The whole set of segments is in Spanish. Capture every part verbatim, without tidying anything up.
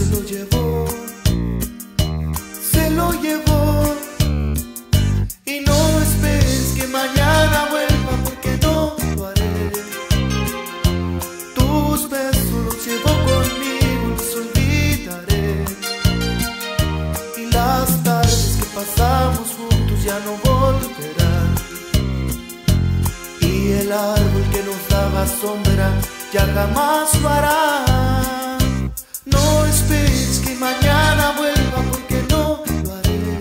lo llevó, se lo llevó. Y no esperes que mañana vuelva, porque no lo haré. Tus besos los llevo conmigo, los olvidaré. Y las tardes que pasamos juntos ya no volverán. Y el árbol que nos daba sombra ya jamás lo hará. No esperes que mañana vuelva, porque no lo haré.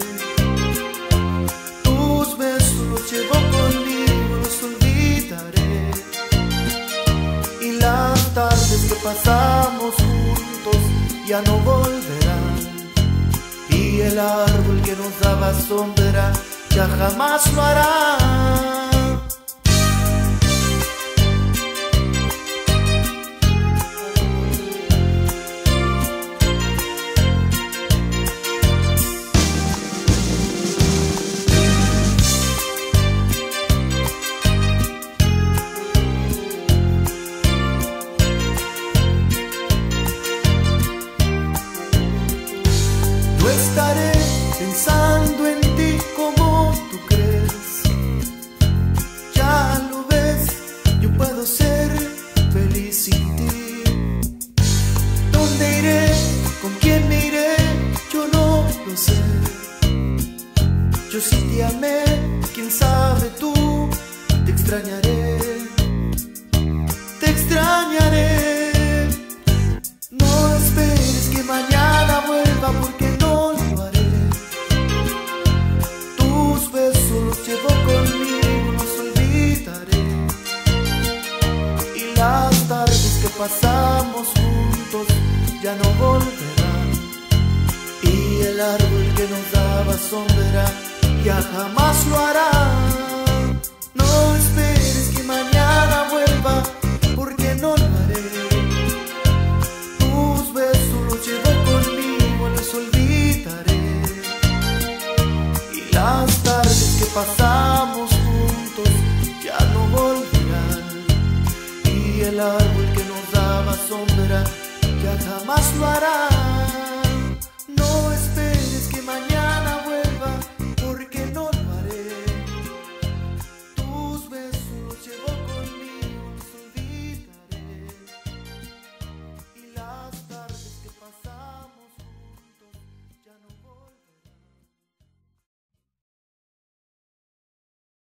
Tus besos los llevo conmigo, los olvidaré. Y las tardes que pasamos juntos ya no volverán. Y el árbol que nos daba sombra ya jamás lo hará. No estaré pensando en ti como tú crees. Ya lo ves, yo puedo ser feliz sin ti. ¿Dónde iré? ¿Con quién me iré? Yo no lo sé. Yo sí te amé, quién sabe tú. Te extrañaré, te extrañaré. No esperes que mañana vuelva, porque no lo haré. Tus besos los llevo conmigo, los olvidaré. Y las tardes que pasamos juntos ya no volverán. Y el árbol que nos daba sombra ya jamás lo hará. No esperes que mañana vuelva, porque no lo haré. Tus besos los llevo conmigo, los olvidaré. Y las tardes que pasamos juntos ya no volverán. Y el árbol que nos daba sombra ya jamás lo hará.